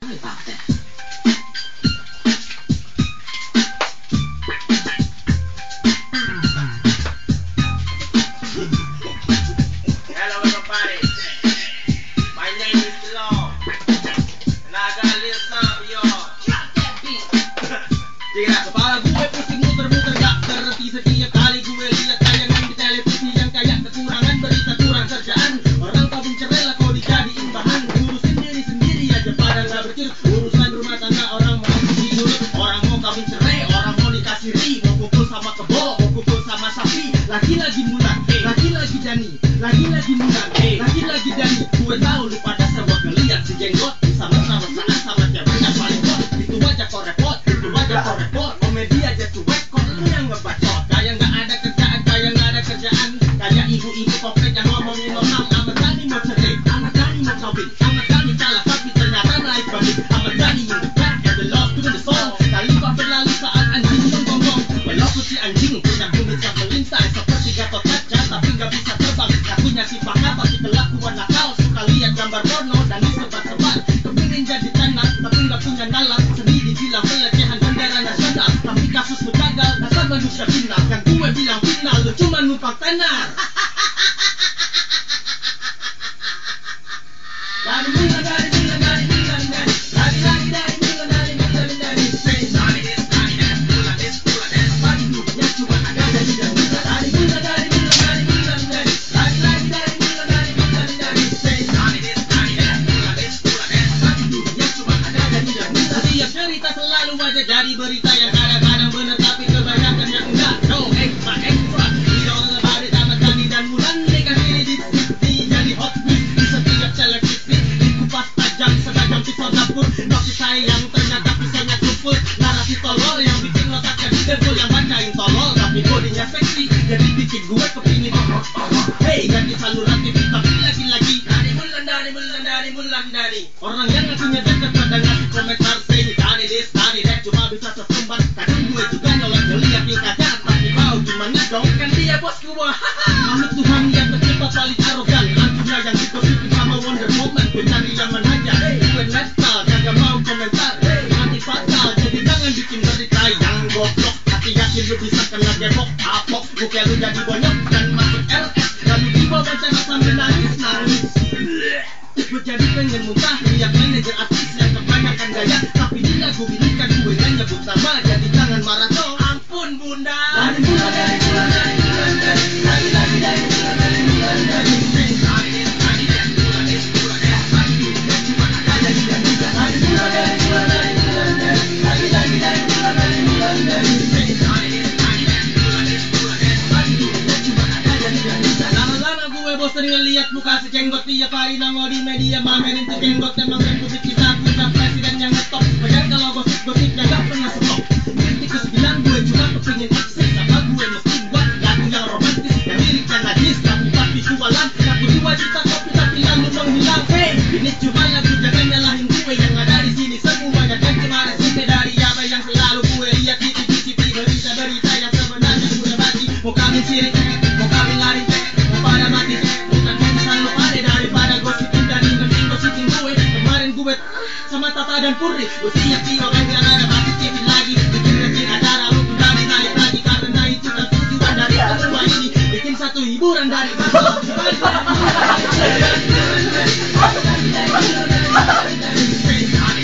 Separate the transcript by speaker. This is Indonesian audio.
Speaker 1: Sorry about that.
Speaker 2: Hello everybody, my name is Law, and I got a little song for y'all.
Speaker 1: Drop that beat.
Speaker 2: Sige na, kepala gue pusing muter-muter gak berhenti setiap kali gue lihat tayangan di televisi yang kayak kekurangan berita kurang kerjaan. Orang tabung cerai lah kau dijadiin bahan, ngurusin diri sendiri aja pada nggak bercir. Urusan rumah tangga orang mau tidur, orang mau kawin cerai, orang mau nikah siri, mau kumpul sama kebo, mau kumpul sama sapi. Lagi-lagi Mulan, lagi-lagi Dani, lagi-lagi Mulan, lagi-lagi Dani. Gue tahu lu pada semua ngeliat si jenggot sama mesra-mesraan sama ceweknya paling hot. Itu aja kok repot, itu aja kok repot. Komedi aja cuek, kok lu yang ngebacot. Kayak nggak ada kerjaan, kayak nggak ada kerjaan. Kayak ibu-ibu kopek yang ngomongin orang. Ahmad Dhani mau cerai, Ahmad Dhani mau kawin, Ahmad Dhani salah tapi ternyata naik balik. Ahmad Dhani in the back and the lost to the song. Khalifah berlalu saat anjing menggonggong. Walaupun si anjing punya kumis yang melintas seperti Gatot Kaca, tapi nggak bisa terbang. Kakunya si paha tapi kelakuan nakal. Suka lihat gambar porno dan disebar-sebar. Kepingin jadi tanah tapi nggak punya nalar. Sedih dibilang pelecehan bendera nasional, tapi kasusmu gagal, dasar manusia final. Kan gue bilang final, lu cuma numpang tenar. Dari Mulan, dari Mulan, dari Mulan, dari lagi-lagi dari Mulan, dari Mulan, dari say Johnny this, Johnny that, Mulan this, Mulan that. Bagi dunia cuma ada dari Mulan, dari Mulan, dari Mulan, dari Mulan, dari lagi-lagi dari Mulan, dari Mulan, dari say Johnny this, Johnny that, Mulan this, Mulan that. Bagi dunia cuma ada dari Mulan. Setiap cerita selalu aja jadi berita yang kadang-kadang bener tapi kebanyakan yang enggak. No extra, extra. We all about it, Ahmad Dhani dan Mulan nikah diri di Sydney jadi hot news di setiap televisi. Dikupas tajam sedangkan pisau dapur. Kasih sayang ternyata pisaunya kumpul. Narasi tolol yang bikin otaknya didengkul. Yang bacain tolol tapi bodinya seksi, jadi bikin gue kepingin hey ganti saluran TV tapi lagi-lagi dari Mulan, dari Mulan, dari Mulan, dari orang yang ngakunya deket pada ngasih komentar say Johnny this, Johnny that, cuma bisa sesumbar. Kadang gue juga nyolot ngeliat yang kagak, tapi mau gimana dong, kan dia bos gue. Makhluk Tuhan yang tercipta paling arogan, hantunya yang digosipin sama Wonder Woman. Gue cari yang menanya, gue metal, kagak mau komentar. Mati fatal, jadi jangan bikin berita yang goblok. Hati yakin lu bisa kena depok, apok. Bukan lu jadi bonyok dan masuk LS, lalu dibawa bencana sambil nangis-nangis. Gue jadi pengen muntah, lihat manajer artis yang kebanyakan gaya, tapi di lagu ini kan gue nggak nyebut nama, jadi jangan marah dong. Ampun bunda. Dari Mulan, dari Mulan, dari Mulan, dari lagi-lagi dari Mulan, dari Mulan, dari Johnny this, Johnny that, Mulan this, Mulan that. Bagi dunia cuma ada dari Mulan, dari Mulan, dari Mulan, dari Mulan, dari lagi-lagi dari Mulan, dari Mulan, dari Johnny this, Johnny that, Mulan this, Mulan that. Bagi dunia cuma ada dari Mulan. Lama-lama gue bosan ngeliat muka si jenggot tiap hari nongol di media, mamerin tuh jenggot emang republik kita punya presiden yang ngetop. Padahal kalau gosip-gosipnya gak pernah stop. Kritikus bilang gue cuma kepingin eksis, apa gue mesti buat lagu yang romantis yang liriknya najis tapi pas visualan lagu 2 juta kopi tapi lalu menghilang. Hey, ini cuma lagu, jangan nyalahin gue yang ada di sini. Semuanya kan kemarin sini dari apa yang selalu gue lihat di TV berita-berita yang sebenarnya gue baca. Mau kawin sirik, mau kawin lari, mau pada mati. Bukan urusan lo pada daripada gosipin dan mending gosipin gue. Kemarin gue sama Tata dan Purri, gue siap orang yang ada mati TV lagi. Bikin acara lu kembali naik lagi, karena itu kan tujuan dari semua ini. Bikin satu hiburan dari bangsa.